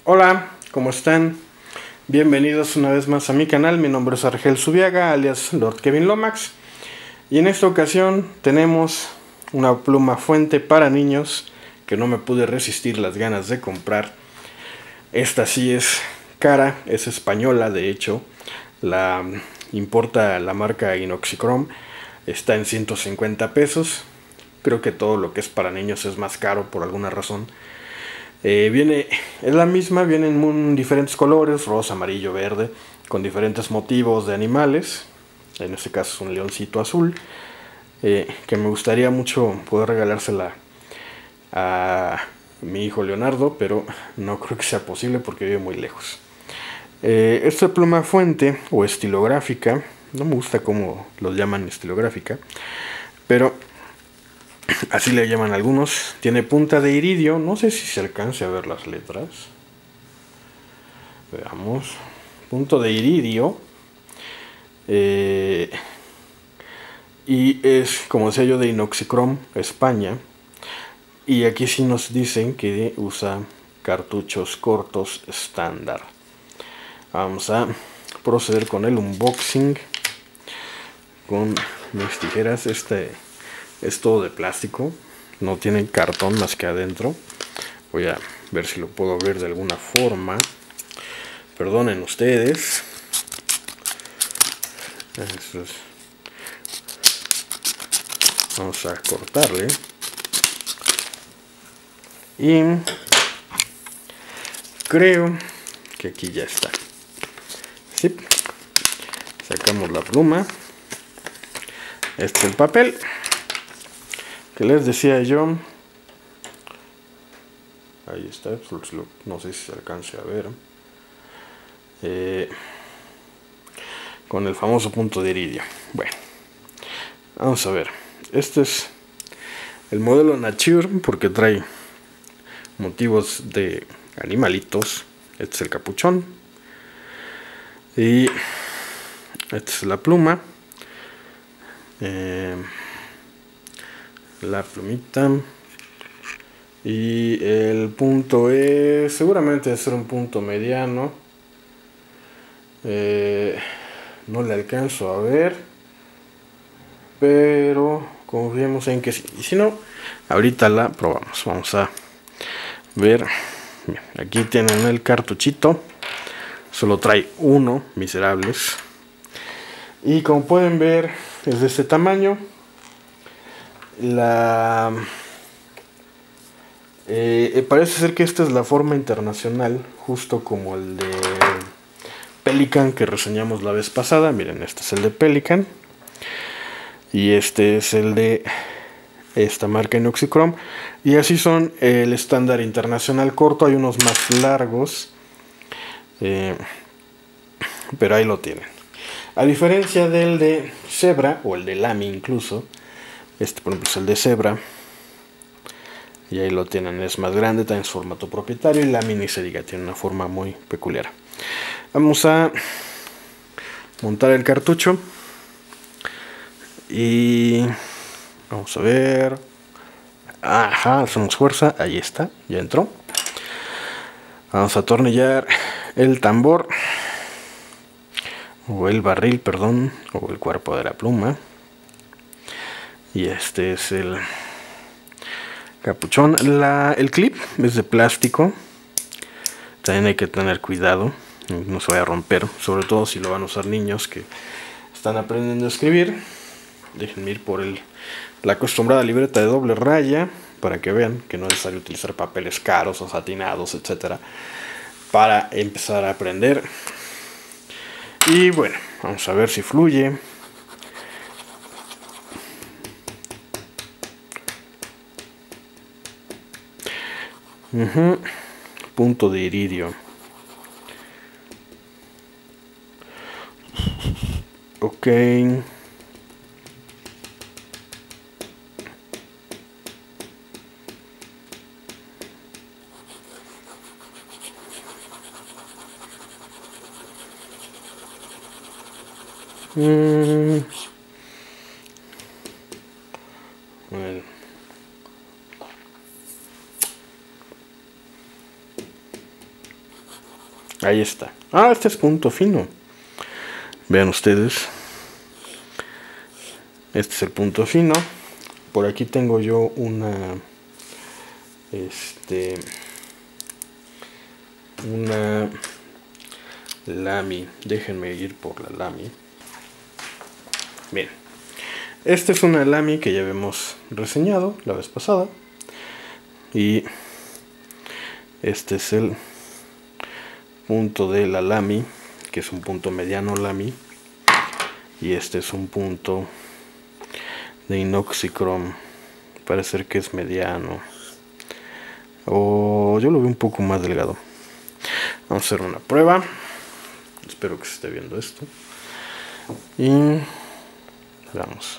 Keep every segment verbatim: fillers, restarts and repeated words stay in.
Hola, ¿cómo están? Bienvenidos una vez más a mi canal. Mi nombre es Argel Zubiaga, alias Lord Kevin Lomax. Y en esta ocasión tenemos una pluma fuente para niños que no me pude resistir las ganas de comprar. Esta sí es cara, es española de hecho. La importa la marca Inoxicrom. Está en ciento cincuenta pesos. Creo que todo lo que es para niños es más caro por alguna razón. Eh, viene, es la misma, viene en diferentes colores, rosa, amarillo, verde, con diferentes motivos de animales. En este caso es un leoncito azul, eh, que me gustaría mucho poder regalársela a mi hijo Leonardo, pero no creo que sea posible porque vive muy lejos. Eh, esta pluma fuente o estilográfica, no me gusta cómo lo llaman estilográfica, pero así le llaman algunos. Tiene punta de iridio. No sé si se alcance a ver las letras. Veamos. Punto de iridio. Eh, y es como sello de Inoxicrom España. Y aquí sí nos dicen que usa cartuchos cortos estándar. Vamos a proceder con el unboxing con mis tijeras. Este es todo de plástico, no tiene cartón más que adentro. Voy a ver si lo puedo abrir de alguna forma. Perdonen ustedes. Eso es. Vamos a cortarle. Y creo que aquí ya está. Sí. Sacamos la pluma. Este es el papel que les decía yo. Ahí está, no sé si se alcance a ver. Eh, con el famoso punto de iridio. Bueno, vamos a ver. Este es el modelo Nature porque trae motivos de animalitos. Este es el capuchón. Y esta es la pluma. Eh, la plumita. Y el punto es, seguramente debe ser un punto mediano. Eh, no le alcanzo a ver, pero confiemos en que sí. Y si no, ahorita la probamos. Vamos a ver. Bien, aquí tienen el cartuchito. Solo trae uno, miserables. Y como pueden ver, es de este tamaño. La... Eh, parece ser que esta es la forma internacional, justo como el de Pelican que reseñamos la vez pasada. Miren, este es el de Pelican y este es el de esta marca Inoxicrom, y así son el estándar internacional corto. Hay unos más largos, eh, pero ahí lo tienen. A diferencia del de Zebra o el de Lamy incluso, este por ejemplo es el de Zebra. Y ahí lo tienen, es más grande, también es formato propietario, y la mini se diga, tiene una forma muy peculiar. Vamos a montar el cartucho y vamos a ver. Ajá, hacemos fuerza, ahí está, ya entró. Vamos a atornillar el tambor, o el barril, perdón, o el cuerpo de la pluma. Y este es el capuchón. La, el clip es de plástico. También hay que tener cuidado, no se vaya a romper, sobre todo si lo van a usar niños que están aprendiendo a escribir. Déjenme ir por el, la acostumbrada libreta de doble raya para que vean que no es necesario utilizar papeles caros o satinados, etcétera, para empezar a aprender. Y bueno, vamos a ver si fluye. Uh-huh. Punto de iridio. Ok. Mm. Bueno. Ahí está. Ah, este es punto fino. Vean ustedes. Este es el punto fino. Por aquí tengo yo una... Este... Una... Lamy. Déjenme ir por la Lamy. Bien. Esta es una Lamy que ya habíamos reseñado la vez pasada. Y... Este es el... punto de la Lamy, que es un punto mediano Lamy, y este es un punto de Inoxichrome, parece que es mediano, o yo lo veo un poco más delgado. Vamos a hacer una prueba, espero que se esté viendo esto, y vamos.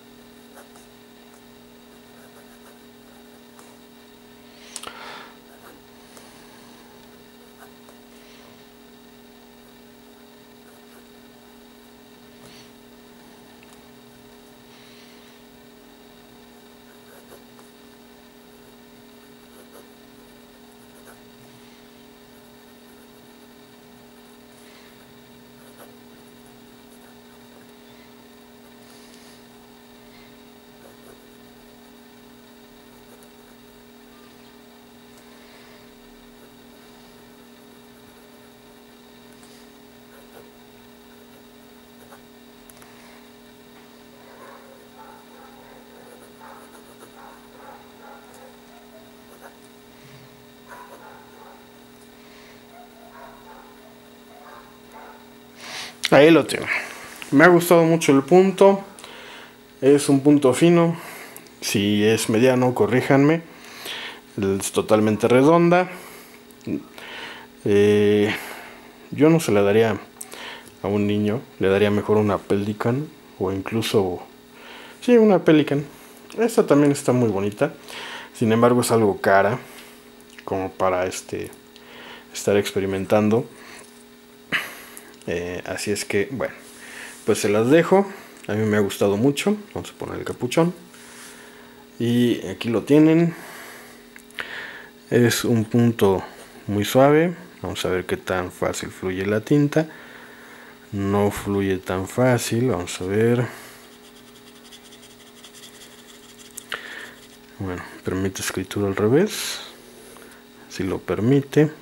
Ahí lo tengo. Me ha gustado mucho el punto. Es un punto fino. Si es mediano, corríjanme. Es totalmente redonda. Eh, yo no se la daría a un niño. Le daría mejor una Pelican. O incluso... Sí, una Pelican. Esta también está muy bonita. Sin embargo, es algo cara. Como para este estar experimentando. Eh, así es que, bueno, pues se las dejo. A mí me ha gustado mucho. Vamos a poner el capuchón. Y aquí lo tienen. Es un punto muy suave. Vamos a ver qué tan fácil fluye la tinta. No fluye tan fácil. Vamos a ver. Bueno, permite escritura al revés. Si lo permite.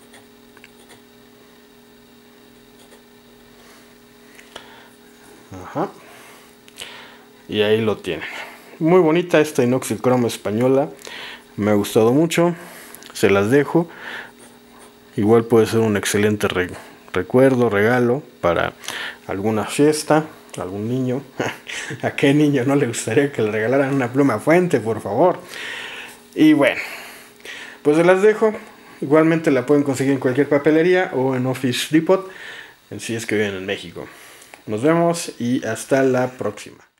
Ajá. Y ahí lo tienen. Muy bonita esta Inoxichrome española. Me ha gustado mucho. Se las dejo. Igual puede ser un excelente re recuerdo, regalo para alguna fiesta, algún niño. ¿A qué niño no le gustaría que le regalaran una pluma fuente, por favor? Y bueno, pues se las dejo. Igualmente la pueden conseguir en cualquier papelería o en Office Depot, si es que viven en México. Nos vemos y hasta la próxima.